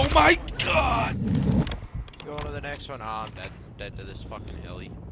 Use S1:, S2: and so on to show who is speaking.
S1: Oh my god!
S2: Going to the next one. Oh, I'm dead. I'm dead to this fucking heli.